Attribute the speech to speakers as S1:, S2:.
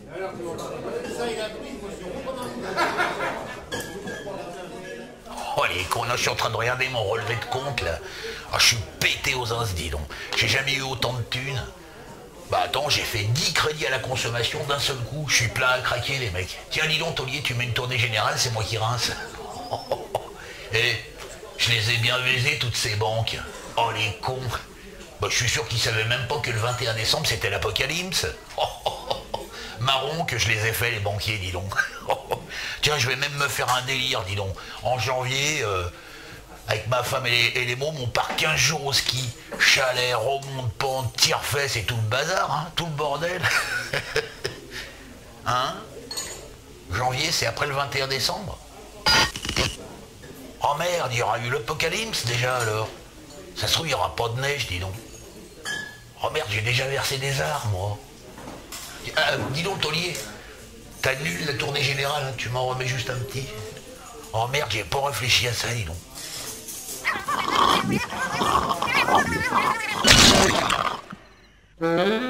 S1: Oh les cons, là, je suis en train de regarder mon relevé de compte là. Ah, je suis pété aux os, dis donc. J'ai jamais eu autant de thunes. Bah attends, j'ai fait 10 crédits à la consommation d'un seul coup. Je suis plein à craquer les mecs. Tiens, dis donc Taulier, tu mets une tournée générale, c'est moi qui rince. Eh, je les ai bien baisés toutes ces banques. Oh les cons. Bah je suis sûr qu'ils savaient même pas que le 21 décembre c'était l'apocalypse. Marron que je les ai fait les banquiers, dis donc. Tiens, je vais même me faire un délire, dis donc. En janvier, avec ma femme et les mômes, on part 15 jours au ski. Chalet, remonte pente, tire-fesse et tout le bazar, hein, tout le bordel. Hein? Janvier, c'est après le 21 décembre. Oh merde, il y aura eu l'apocalypse déjà alors. Ça se trouve, il n'y aura pas de neige, dis donc. Oh merde, j'ai déjà versé des arts, moi. Dis donc, Taulier, t'annules la tournée générale, hein, tu m'en remets juste un petit. Oh merde, j'ai pas réfléchi à ça, dis donc.